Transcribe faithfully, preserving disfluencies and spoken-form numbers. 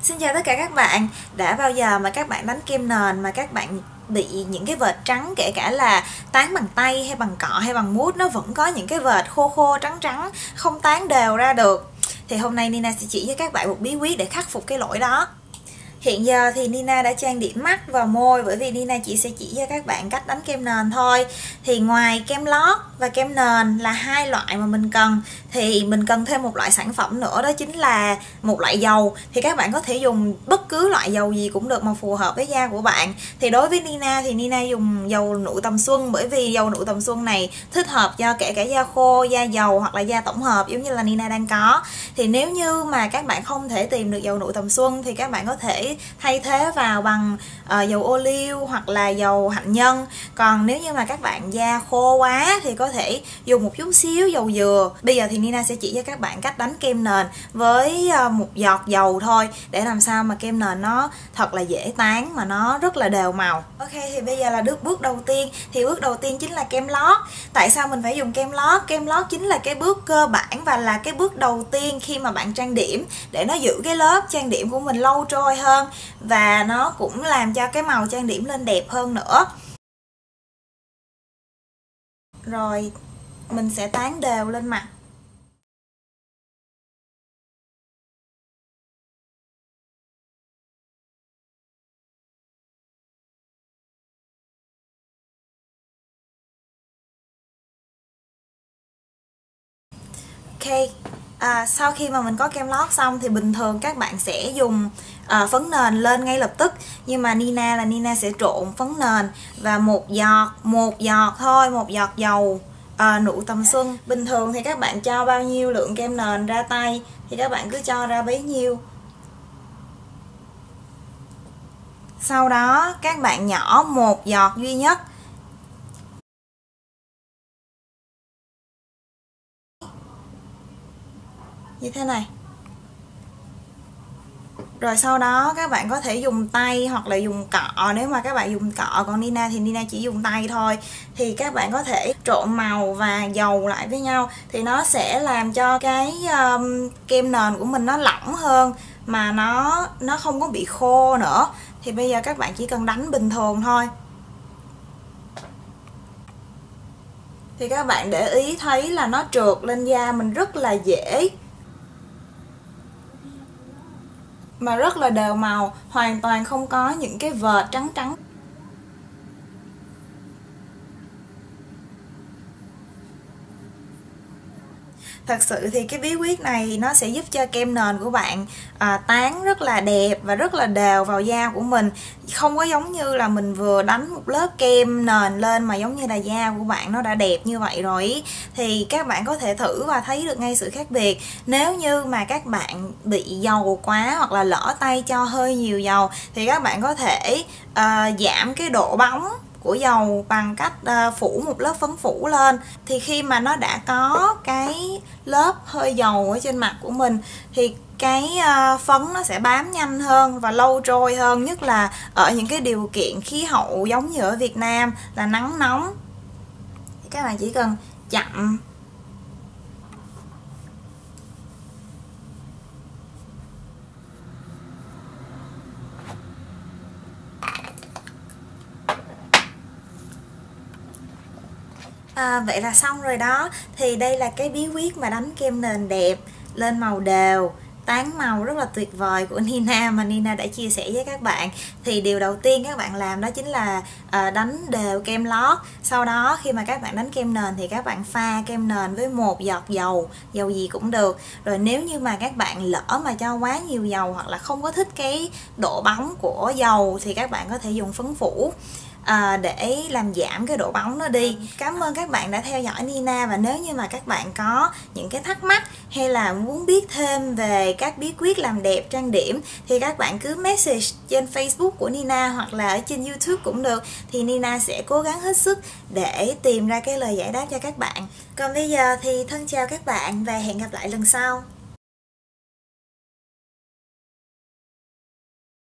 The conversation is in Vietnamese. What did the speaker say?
Xin chào tất cả các bạn. Đã bao giờ mà các bạn đánh kem nền mà các bạn bị những cái vệt trắng, kể cả là tán bằng tay hay bằng cọ hay bằng mút, nó vẫn có những cái vệt khô khô trắng trắng không tán đều ra được, thì hôm nay Nina sẽ chỉ cho các bạn một bí quyết để khắc phục cái lỗi đó. Hiện giờ thì Nina đã trang điểm mắt và môi, bởi vì Nina chỉ sẽ chỉ cho các bạn cách đánh kem nền thôi. Thì ngoài kem lót và kem nền là hai loại mà mình cần, thì mình cần thêm một loại sản phẩm nữa, đó chính là một loại dầu. Thì các bạn có thể dùng bất cứ loại dầu gì cũng được mà phù hợp với da của bạn. Thì đối với Nina thì Nina dùng dầu nụ tầm xuân, bởi vì dầu nụ tầm xuân này thích hợp cho kể cả da khô, da dầu hoặc là da tổng hợp giống như là Nina đang có. Thì nếu như mà các bạn không thể tìm được dầu nụ tầm xuân thì các bạn có thể thay thế vào bằng uh, dầu ô liu hoặc là dầu hạnh nhân. Còn nếu như mà các bạn da khô quá thì có thể dùng một chút xíu dầu dừa. Bây giờ thì Nina sẽ chỉ cho các bạn cách đánh kem nền với uh, một giọt dầu thôi, để làm sao mà kem nền nó thật là dễ tán mà nó rất là đều màu. Ok, thì bây giờ là bước bước đầu tiên. Thì bước đầu tiên chính là kem lót. Tại sao mình phải dùng kem lót? Kem lót chính là cái bước cơ bản và là cái bước đầu tiên khi mà bạn trang điểm, để nó giữ cái lớp trang điểm của mình lâu trôi hơn, và nó cũng làm cho cái màu trang điểm lên đẹp hơn nữa. Rồi mình sẽ tán đều lên mặt. Ok, à, sau khi mà mình có kem lót xong thì bình thường các bạn sẽ dùng à, phấn nền lên ngay lập tức. Nhưng mà Nina là Nina sẽ trộn phấn nền và một giọt, một giọt thôi, một giọt dầu à, nụ tầm xuân. Bình thường thì các bạn cho bao nhiêu lượng kem nền ra tay thì các bạn cứ cho ra bấy nhiêu. Sau đó các bạn nhỏ một giọt duy nhất. Như thế này. Rồi sau đó các bạn có thể dùng tay hoặc là dùng cọ, nếu mà các bạn dùng cọ, còn Nina thì Nina chỉ dùng tay thôi. Thì các bạn có thể trộn màu và dầu lại với nhau, thì nó sẽ làm cho cái um, kem nền của mình nó lỏng hơn, mà nó nó không có bị khô nữa. Thì bây giờ các bạn chỉ cần đánh bình thường thôi. Thì các bạn để ý thấy là nó trượt lên da mình rất là dễ, mà rất là đều màu, hoàn toàn không có những cái vệt trắng trắng. Thật sự thì cái bí quyết này nó sẽ giúp cho kem nền của bạn à, tán rất là đẹp và rất là đều vào da của mình. Không có giống như là mình vừa đánh một lớp kem nền lên mà giống như là da của bạn nó đã đẹp như vậy rồi ý. Thì các bạn có thể thử và thấy được ngay sự khác biệt. Nếu như mà các bạn bị dầu quá hoặc là lỡ tay cho hơi nhiều dầu thì các bạn có thể à, giảm cái độ bóng của dầu bằng cách uh, phủ một lớp phấn phủ lên. Thì khi mà nó đã có cái lớp hơi dầu ở trên mặt của mình thì cái uh, phấn nó sẽ bám nhanh hơn và lâu trôi hơn, nhất là ở những cái điều kiện khí hậu giống như ở Việt Nam là nắng nóng. Thì các bạn chỉ cần chậm À, vậy là xong rồi đó. Thì đây là cái bí quyết mà đánh kem nền đẹp, lên màu đều, tán màu rất là tuyệt vời của Nina mà Nina đã chia sẻ với các bạn. Thì điều đầu tiên các bạn làm đó chính là à, đánh đều kem lót. Sau đó khi mà các bạn đánh kem nền thì các bạn pha kem nền với một giọt dầu, dầu gì cũng được. Rồi nếu như mà các bạn lỡ mà cho quá nhiều dầu hoặc là không có thích cái độ bóng của dầu thì các bạn có thể dùng phấn phủ À, để làm giảm cái độ bóng nó đi. Cảm ơn các bạn đã theo dõi Nina, và nếu như mà các bạn có những cái thắc mắc hay là muốn biết thêm về các bí quyết làm đẹp trang điểm thì các bạn cứ message trên Facebook của Nina hoặc là ở trên YouTube cũng được, thì Nina sẽ cố gắng hết sức để tìm ra cái lời giải đáp cho các bạn. Còn bây giờ thì thân chào các bạn và hẹn gặp lại lần sau.